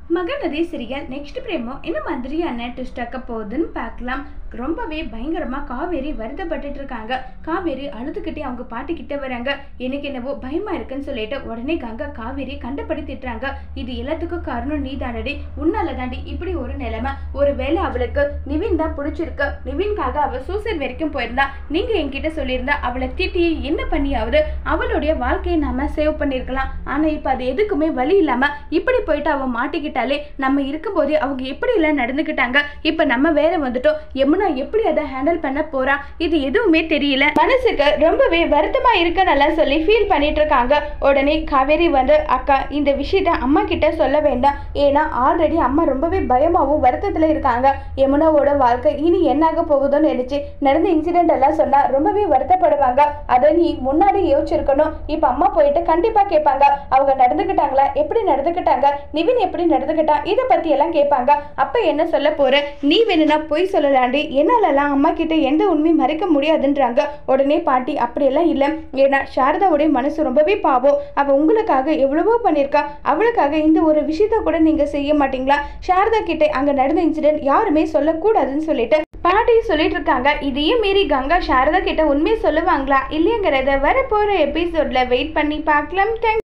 Mahanadi serial next பிரேமோ என்ன மாதிரியான twist ஆக்க போகுதுன்னு பார்க்கலாம். ரொம்பவே பயங்கரமா காவேரி வருத்தப்பட்டு இருக்காங்க. காவேரி அழுதுகிட்டே அவங்க பாட்டி கிட்ட வராங்க. எனக்கு என்னவோ பயமா இருக்குன்னு சொல்லிட்டு உடனே கங்கா காவேரி கண்டபடி திட்டுறாங்க. இது எல்லாத்துக்கும் காரணம் நீ தானடி, உன்னால தாண்டி இப்படி ஒரு நிலைமை. ஒருவேளை அவளுக்கு நிவின் தான் பிடிச்சிருக்கு, நிவின்காக அவ சூசைட் வரைக்கும் போயிருந்தா, நீங்க என்கிட்ட சொல்லியிருந்தா அவளை திட்டி என்ன பண்ணியாவது அவளுடைய வாழ்க்கையை நாம சேவ் பண்ணிருக்கலாம். ஆனா இப்ப அது எதுக்குமே வழி இல்லாம இப்படி போயிட்டு அவ மாட்டிக்கிட்டாலே நம்ம இருக்கும்போது அவங்க எப்படி எல்லாம் நடந்துக்கிட்டாங்க. இப்ப நம்ம வேற வந்துட்டோம், யமுனா எப்படி அதை ஹேண்டில் பண்ண போறா, இது எதுவுமே தெரியல. மனசுக்கு ரொம்பவே வருத்தமா இருக்கனெல்லாம் சொல்லி ஃபீல் பண்ணிட்டு இருக்காங்க. உடனே காவேரி வந்து அக்கா இந்த விஷயத்த அம்மா கிட்ட சொல்ல வேண்டாம், ஏன்னா ஆல்ரெடி அம்மா ரொம்பவே பயமாவும் வருத்தத்துல இருக்காங்க. யமுனாவோட வாழ்க்கை இனி என்னாக போகுதுன்னு நினைச்சு நடந்த இன்சிடென்ட் எல்லாம் சொன்னா ரொம்பவே வருத்தப்படுவாங்க. அதை நீ முன்னாடி யோசிச்சிருக்கணும். இப்ப அம்மா போயிட்டு கண்டிப்பா கேட்பாங்க, அவங்க நடந்துக்கிட்டாங்களா, எப்படி நடந்துக்கிட்டாங்க, நிவின் எப்படி நடந்துக்கிட்டா, இதை பத்தி எல்லாம் கேட்பாங்க. அப்ப என்ன சொல்ல போற, நீ வேணும்னா போய் சொல்லலாண்டி, என்னாலலாம் அம்மா கிட்ட எந்த உண்மையும் மறைக்க முடியாதுன்றாங்க. உடனே பாட்டி அப்படியெல்லாம் இல்லை, ஏன்னா சாரதாவுடைய மனசு ரொம்பவே பாவம், அவ உங்களுக்காக எவ்வளவோ பண்ணியிருக்கா, அவளுக்காக இந்த ஒரு விஷயத்த கூட நீங்க செய்ய மாட்டீங்களா, சாரதா கிட்ட அங்க நடந்த இன்சிடென்ட் யாருமே சொல்லக்கூடாதுன்னு சொல்லிட்டு பாட்டி சொல்லிட்டு இருக்காங்க. இதையும் மீறி கங்கா சாரதா கிட்ட உண்மையை சொல்லுவாங்களா இல்லையங்கிறத வரப்போற எபிசோட்ல வெயிட் பண்ணி பார்க்கலாம்.